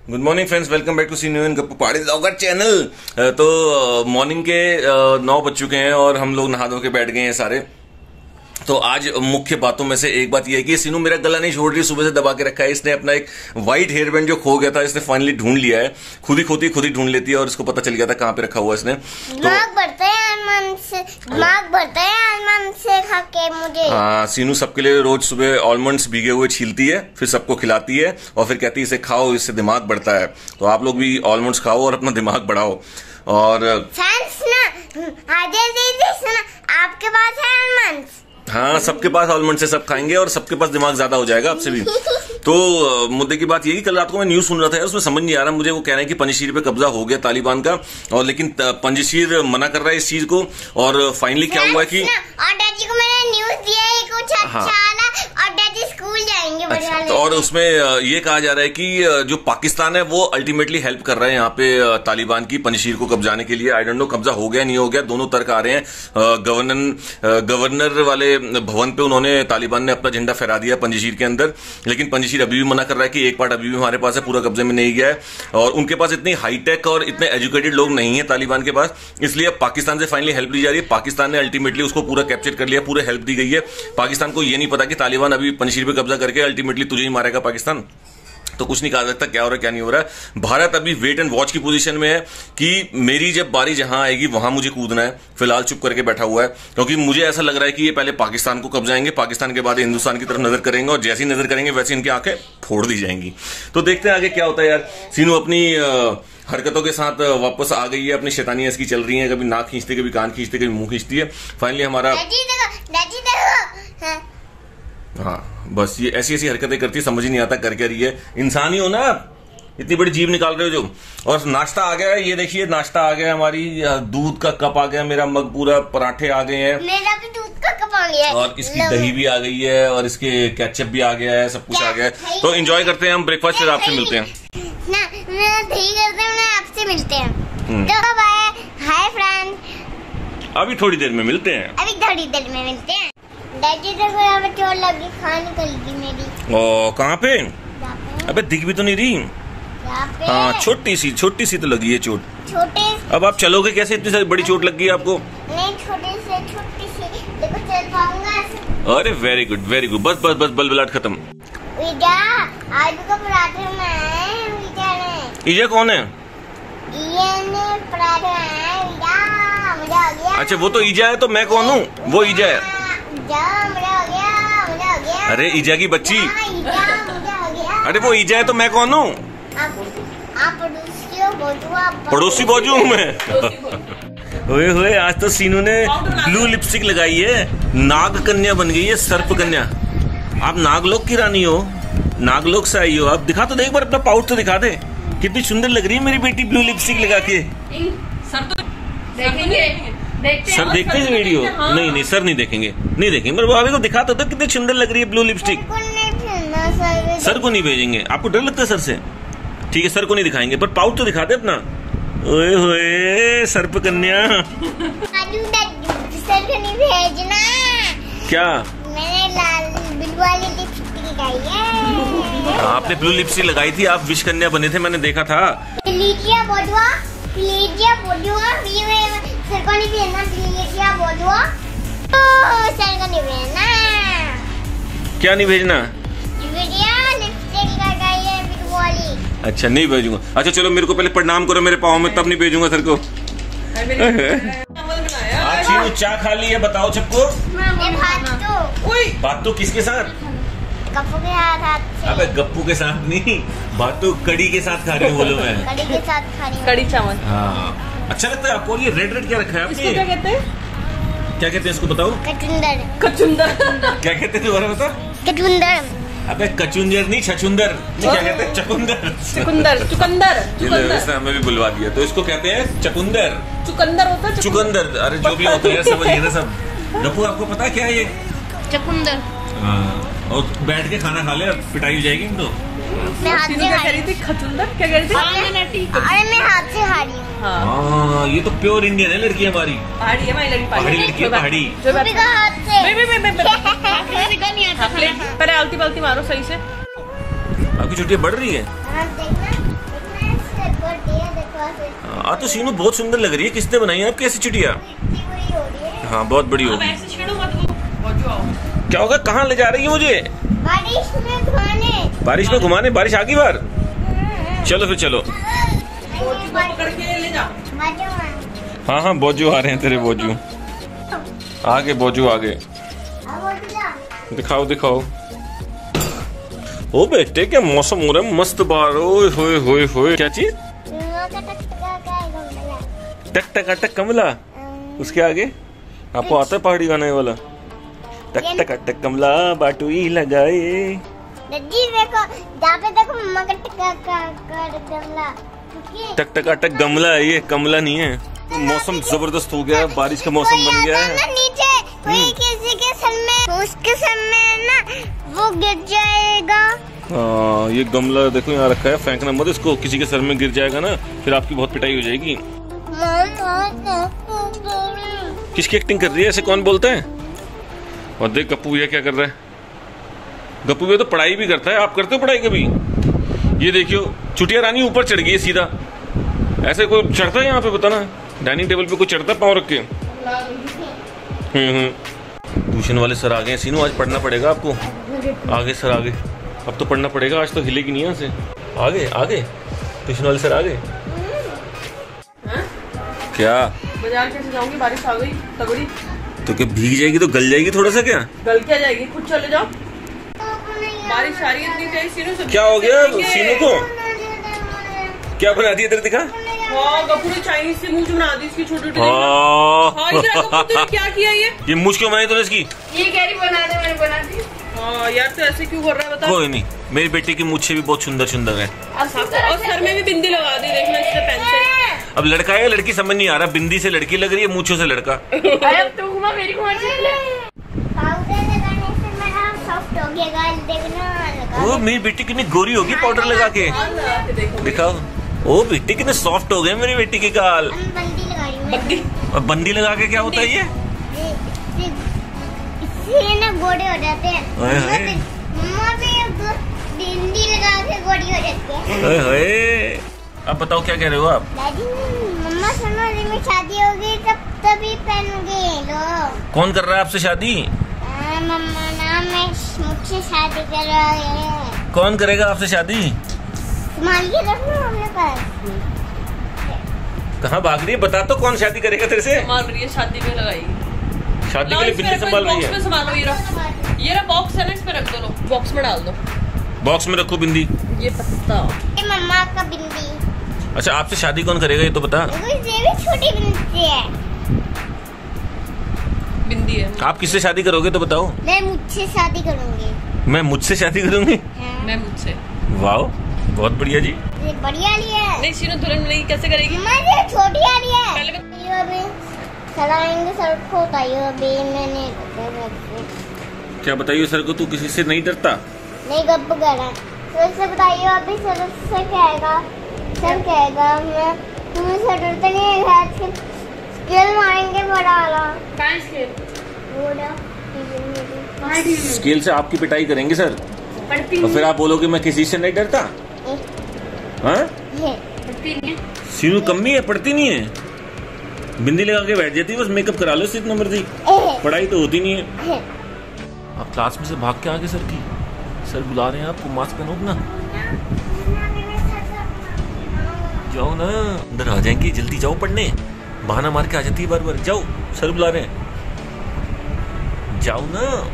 Good morning friends, welcome back to Seenu and Gappu Pahadi blogger channel. तो morning के 9 बज चुके हैं और हम लोग नहा धो के बैठ गए हैं सारे। तो आज मुख्य बातों में से एक बात यह है कि सीनू मेरा गला नहीं छोड़ रही, सुबह से दबा के रखा है। इसने अपना एक व्हाइट हेयर बैंड जो खो गया था इसने फाइनली ढूंढ लिया है। खुद ही ढूंढ लेती है और इसको पता चल गया था कहाँ पे रखा हुआ इसने। दिमाग बढ़ता है आलमंड से खा के मुझे। हाँ, सीनू सबके लिए रोज सुबह आलमंड्स भीगे हुए छीलती है, फिर सबको खिलाती है और फिर कहती है इसे खाओ, इससे दिमाग बढ़ता है। तो आप लोग भी आलमंड्स खाओ और अपना दिमाग बढ़ाओ। और आपके पास है आलमंड्स? हाँ, सबके पास आलमंड से सब खाएंगे और सबके पास दिमाग ज्यादा हो जाएगा आपसे भी। तो मुद्दे की बात यही, कल रात को मैं न्यूज सुन रहा था यार, उसमें समझ नहीं आ रहा मुझे। वो कह रहे हैं कि पंजशीर पे कब्जा हो गया तालिबान का, और लेकिन पंजशीर मना कर रहा है इस चीज को। और फाइनली क्या हुआ है कि और डैडी को मैंने न्यूज दिया है कुछ अच्छा वाला, और डैडी स्कूल जाएंगे बढ़िया। तो और उसमें ये कहा जा रहा है कि जो पाकिस्तान है वो अल्टीमेटली हेल्प कर रहा है यहाँ पे तालिबान की पंजशीर को कब्जाने के लिए। आई डोंट नो कब्जा हो गया नहीं हो गया, दोनों तर्क आ रहे हैं। गवर्नर वाले भवन पे उन्होंने तालिबान ने अपना झंडा फहरा दिया पंजशीर के अंदर, लेकिन पंजशीर अभी भी मना कर रहा है कि एक पार्ट अभी भी हमारे पास है, पूरा कब्जे में नहीं गया है। और उनके पास इतनी हाईटेक और इतने एजुकेटेड लोग नहीं है तालिबान के पास, इसलिए पाकिस्तान से फाइनली हेल्प ली जा रही है। पाकिस्तान ने अल्टीमेटली उसको पूरा कैप्चर कर लिया, पूरा हेल्प दी गई है। पाकिस्तान को ये नहीं पता कि तालिबान अभी पंजशीर पे कब्जा करके अल्टीमेटली तुझे ही मारेगा पाकिस्तान। तो कुछ नहीं कहा सकता क्या हो रहा है क्या नहीं हो रहा है। भारत अभी वेट एंड वॉच की पोजीशन में है कि मेरी जब बारी जहां आएगी वहां मुझे कूदना है। फिलहाल चुप करके बैठा हुआ है, क्योंकि मुझे ऐसा लग रहा है कि ये पहले पाकिस्तान को कब्जाएंगे, पाकिस्तान के बाद हिंदुस्तान की तरफ नजर करेंगे, और जैसी नजर करेंगे वैसे इनकी आंखें फोड़ दी जाएंगी। तो देखते हैं आगे क्या होता है यार। सीनू अपनी हरकतों के साथ वापस आ गई है, अपनी शैतानियां इसकी चल रही है, कभी नाक खींचती, कभी कान खींचती, कभी मुंह खींचती है। फाइनली हमारा हाँ, बस ये ऐसी ऐसी हरकतें करती है, समझ ही नहीं आता कर क्या रही है। इंसान ही हो ना, इतनी बड़ी जीभ निकाल रहे हो जो। और नाश्ता आ गया है, ये देखिए नाश्ता आ गया, हमारी दूध का कप आ गया, मेरा मग पूरा, पराठे आ गए हैं, मेरा भी दूध का कप आ गया है, और इसकी दही भी आ गई है, और इसके केचप भी आ गया है, सब कुछ आ गया है। तो एंजॉय करते हैं हम ब्रेकफास्ट, फिर आपसे मिलते हैं ना। मेरा दही करते हैं, आपसे मिलते हैं। तो बाय, हाय फ्रेंड, अभी थोड़ी देर में मिलते हैं। डैडी देखो यहाँ पे चोट लगी, खान निकल गई मेरी। ओ, कहाँ पे? अबे दिख भी तो नहीं रही। हाँ, छोटी सी तो लगी है चोट। छोटे अब आप चलोगे कैसे, इतनी सारी बड़ी चोट लग गई आपको? नहीं, छोटी सी देखो, चल पाऊंगा। अरे वेरी गुड वेरी गुड, बस बलबलाहट खत्म। आलू का पराठे बनाए। ईजा कौन है? पराठे बनाए, मजा आ गया। अच्छा, वो तो ईजा है, तो मैं कौन हूँ? वो ईजा है। मजा हो गया। अरे ईजा की बच्ची, मजा हो गया। अरे वो ईजा है तो मैं कौन हूँ? आप पड़ोसी बाजू हूँ मैं। ओए होए, आज तो सीनू ने ब्लू लिपस्टिक लगाई है, नाग कन्या बन गई है, सर्प कन्या। आप नागलोक की रानी हो, नागलोक से आई हो आप। दिखा तो दे एक बार अपना पाउच तो दिखा दे, कितनी सुंदर लग रही है मेरी बेटी ब्लू लिपस्टिक लगा के। सर तो देखेंगे, सर देखते हैं वीडियो? हाँ। नहीं सर नहीं देखेंगे, पर भाभी को दिखा तो दो कितनी सुंदर लग रही है ब्लू लिपस्टिक। सर को नहीं भेजेंगे, आपको डर लगता है सर से? ठीक है, सर को नहीं दिखाएंगे, पर पाउच तो दिखा दे अपना। ओए होए, सर्प कन्या। सर को नहीं भेजना। क्या? मैंने लाल ब्लू वाली लिपस्टिक लगाई है। आपने ब्लू लिपस्टिक लगाई थी, आप विश कन्या बने थे, मैंने देखा था। सर को नहीं भेजना, सर को नहीं भेजना। क्या नहीं भेजना? लिपस्टिक लगाई है ब्लू वाली। अच्छा, नहीं भेजूंगा। अच्छा चलो, मेरे को पहले प्रणाम करो मेरे पाँव में, तब नहीं भेजूंगा सर को। आज चाय खा ली है, बताओ सबको। बात तो किसके साथ? गप्पू के साथ। अबे गप्पू के साथ नहीं, बात तो कड़ी के साथ खा रही हूँ। बोलो मैं कड़ी के साथ खा रही हूँ। कड़ी चावल। हाँ, अच्छा लगता है आपको? ये रेड क्या रखा है आपने? इसको क्या कहते हैं? क्या कहते हैं इसको, बताओ? कचुंदर। क्या कहते हैं दोबारा बता? कचुंदर। अबे कचुंदर नहीं, छछुंदर। क्या कहते हैं? चुकंदर। इसने हमें भी बुलवा दिया। तो इसको कहते हैं चुकंदर। चुकंदर होता है, चुकंदर। अरे जो भी होता है समझिए ना सब। गप्पू आपको पता है क्या है ये? चुकंदर। हाँ, और बैठ के खाना खा ले, पिटाई हो जाएगी। तो मैं हाथ से कह रही थी खचुंदर, क्या कह रही थी? अरे मैं हाथ से खा रही हूँ। हाँ, ये तो प्योर इंडियन है लड़की हमारी। पहाड़ी है हमारी लड़की, पहाड़ी लड़की है, पहाड़ी। हाथ से। पहले आलती पलती मारो सही से। आपकी छुट्टियां बढ़ रही है? है, देखो ऐसे। हाँ तो सीनू बहुत सुंदर लग रही है। किसने बनाई है आपकी ऐसी चिड़िया? इतनी बड़ी हो रही है। हाँ बहुत बड़ी अब होगी। ऐसे छेड़ो मत वो। बजो आओ। क्या होगा? कहाँ ले जा रही है मुझे? बारिश में घुमाने। बारिश में घुमाने? बारिश आ गई बार। चलो फिर चलो। बोझू को पकड़ के ले जा। हाँ हाँ बोजू आ रहे हैं तेरे बोजू। आगे बोजू आगे। दिखाओ दिखाओ। ओ बेटे क्या मौसम हो रहा है मस्त बाहर। ओए होए होए होए। क्या चीज? टक टक टक कमला। उसके आगे आपको आता है पहाड़ी गाने वाला? टक टक टक कमला बाटुई लगाए। दद्दी देखो, जहाँ पे देखो मम्मा का गमला। टक टक टक गमला है ये, कमला नहीं है। मौसम जबरदस्त हो गया है, बारिश का मौसम बन गया है। नीचे कोई किसी के सर में, उसके सर में ना वो गिर जाएगा। हाँ ये गमला देखो यहाँ रखा है, फेंकना मत इसको, किसी के सर में गिर जाएगा ना फिर आपकी बहुत पिटाई हो जाएगी। किसकी एक्टिंग कर रही है? ऐसे कौन बोलता है? और देख गप्पू भैया क्या कर रहा है। गप्पू भैया तो पढ़ाई भी करता है। आप करते हो पढ़ाई कभी? ये देखियो चुटिया रानी ऊपर चढ़ गई है सीधा। ऐसे कोई चढ़ता है यहाँ पे? बताना, डाइनिंग टेबल पे कोई चढ़ता है पाँव रख के? ट्यूशन वाले सर आ गए। सीनू आज पढ़ना पड़ेगा आपको। आगे सर आगे, अब तो पढ़ना पड़ेगा। आज तो हिलेगी नहीं यहाँ से। आगे आगे ट्यूशन वाले सर आगे। क्या बाजार कैसे जाऊंगी? बारिश आ गई तगड़ी। तो क्या भीग जाएगी तो गल जाएगी थोड़ा सा? क्या गल क्या जाएगी? खुद चले जाओ। बारिश आ रही है इतनी तेज। सीनू से क्या हो गया सीनू को? क्या बना दिया तेरे? दिखा। हाँ गप्पू ने चाइनीज से मूंछ बना दी इसकी छोटी छोटी। हाँ। हाँ इधर आ गप्पू, तूने क्या किया ये मूंछ क्यों बनाई तूने इसकी? ये कह रही बना दे, मैंने बना दी। हाँ यार तो ऐसे क्यों कर रहा है बता। कोई नहीं, मेरी बेटी की मूछें भी बहुत सुंदर सुंदर है। और सर में भी बिंदी लगा दी, देखना इससे पेन से। अब लड़का है लड़की समझ नहीं आ रहा। बिंदी से लड़की लग रही है, मूछों से लड़का। अरे तू घुमा मेरी घुमा ले। पाउडर लगाने से मेरा सॉफ्ट हो गया गाल, देखना। ओ मेरी बेटी कितनी गोरी होगी पाउडर लगा के। दिखाओ। ओ बेटी कितने सॉफ्ट हो गए मेरी बेटी के गाल। बंदी लगाई हूँ। बंदी और बंदी लगा के क्या होता है ये? इससे ना गोरे हो जाते हैं। ओए होए। मम्मा भी बिंदी लगा के गोरी हो जाती है। ओए होए। अब बताओ क्या कह रहे हो आप? दादी मम्मा सुनो, में शादी होगी तभी पहनूंगी। लो कौन कर रहा है आपसे शादी? मम्मा ना मैं मुझसे शादी कर रहा है। कौन करेगा आपसे शादी? संभाल के रखना अपने पास। कहाँ भाग रही है? बता तो कौन शादी करेगा तेरे से? संभाल रही है, शादी में लगाई। शादी के लिए बिंदी संभाल रही है। संभालो ये रहा बॉक्स है ना, इस पे रख दो। लो बॉक्स में डाल दो। बॉक्स में रखो बिंदी। ये पत्ता ये मम्मा का बिंदी। अच्छा आपसे शादी कौन करेगा ये तो बता। ये भी छोटी बिंदी है। बिंदी है। आप किससे शादी करोगे तो बताओ। मैं मुझसे शादी करूंगी। मैं मुझसे शादी करूंगी? हाँ। मैं मुझसे। वाह बहुत बढ़िया जी। ये बढ़िया ली है। नहीं सीनू दुल्हन नहीं कैसे करेगी? ये छोटी आ रही है। पहले ये अभी चलाएंगे सर को, बताइए अभी मैंने क्या बताइए सर को? तू किसी से नहीं डरता? नहीं गप करा तो इससे बताइए अभी सर से कहेगा। सर कहेगा मैं तुम्हें सर डरता नहीं है। स्केल मारेंगे बड़ा वाला। कहाँ स्केल? स्केल से आपकी पिटाई करेंगे सर। पढ़ती और फिर आप बोलोगे मैं किसी से नहीं डरता। हाँ पढ़ती नहीं है। सीनू कमी है, पढ़ती नहीं है। बिंदी लगा के बैठ जाती है, बस मेकअप करा लो जितना मर्जी, पढ़ाई तो होती नहीं है। आप क्लास में से भाग के आगे सर की, सर बुला रहे हैं आपको, मास्क पहनो अपना। जाओ ना, अंदर आ जाएंगे, जल्दी जाओ पढ़ने। बहाना मार के आ जाती है बार बार। जाओ सर बुला रहे हैं, जाओ ना।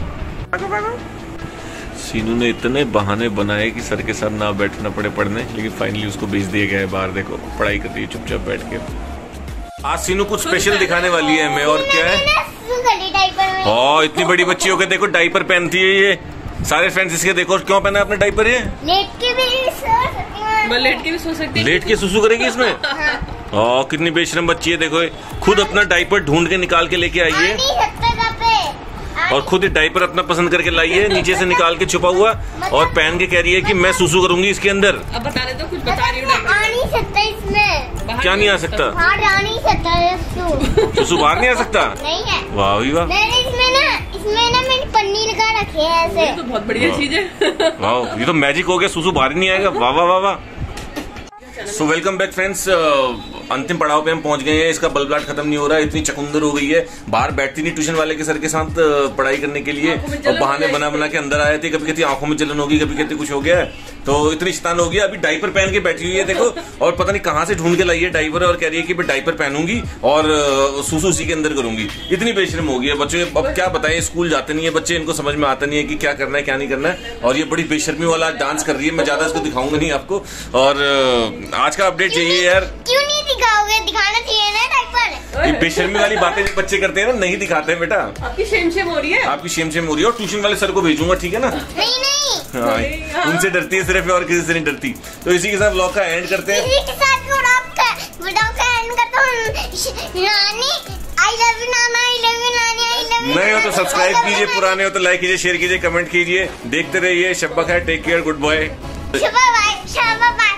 सीनू ने इतने बहाने बनाए कि सर के साथ ना बैठना पड़े पढ़ने, लेकिन फाइनली उसको भेज दिया गया है बाहर। देखो पढ़ाई कर रही है चुपचाप बैठ के। आज सीनू कुछ स्पेशल दिखाने वाली है हमें। और क्या है? हाँ इतनी बड़ी बच्ची हो गई, देखो डाइपर पहनती है ये। सारे फ्रेंड्स इसके देखो क्यों पहना अपने डाइपर ये। लेट के भी सो सकती हूँ। मैं लेट के भी सो सकती हूँ। लेट के सुसु करेगी इसमें? हाँ कितनी बेशरम बच्ची है। देखो खुद अपना डाइपर ढूंढ के निकाल के लेके आई है, और खुद डाइपर अपना पसंद करके लाई है, नीचे से निकाल के छुपा हुआ, और पहन के कह रही है कि मैं सुसु करूंगी इसके अंदर। अब बता दे तो, कुछ बता रही हूँ। आ नहीं सकता इसमें। क्या नहीं आ सकता? बाहर आ नहीं सकता। सुसु बाहर नहीं आ सकता? नहीं है। वाह भी वाह। मैंने इसमें ना मैंने पन्नी लगा रखी है ऐसे। ये तो बहुत बढ़िया चीज है। वाह ये तो मैजिक हो गया, सुसु बाहर ही नहीं आएगा। वाह वाह वाह वाह। Channel. So welcome back friends. अंतिम पड़ाव पे हम पहुंच गए हैं। इसका बलबलाट खत्म नहीं हो रहा है, इतनी चकुंदर हो गई है, बाहर बैठती नहीं ट्यूशन वाले के सर के साथ पढ़ाई करने के लिए, और बहाने बना बना के अंदर आए थे। कभी कहती आंखों में जलन होगी, कभी कहती कुछ हो गया है, तो इतनी शैतान हो गया। अभी डाइपर पहन के बैठी हुई है देखो, और पता नहीं कहां से ढूंढ के लाई है डाइपर, और कह रही है कि मैं डाइपर पहनूंगी और सुसु उसी के अंदर करूंगी। इतनी बेशर्म हो गई है बच्चे। अब क्या बताएं, स्कूल जाते नहीं है बच्चे, इनको समझ में आता नहीं है कि क्या करना है क्या नहीं करना है, और ये बड़ी बेशर्मी वाला डांस कर रही है। मैं ज्यादा इसको दिखाऊंगा नहीं आपको, और आज का अपडेट चाहिए यार। क्यों नहीं दिखाओगे? दिखाना चाहिए ना डायपर। ये बेशर्मी वाली बातें जो बच्चे करते हैं ना, नहीं दिखाते हैं बेटा। आपकी शेम हो रही है, आपकी शेम हो रही है, और ट्यूशन वाले सर को भेजूंगा, ठीक है ना? नहीं हाँ, उनसे डरती है सिर्फ, और किसी से नहीं डरती। तो इसी के साथ व्लॉग का एंड करते हैं। इसी के साथ व्लॉग का एंड करता हूं। नानी I love you, Nana I love you, नानी आई लव यू। नए हो तो सब्सक्राइब कीजिए, पुराने हो तो लाइक कीजिए, शेयर कीजिए, कमेंट कीजिए, देखते रहिए। शब्बा खैर, टेक केयर, गुड बॉय। शाबाश, शाबाश।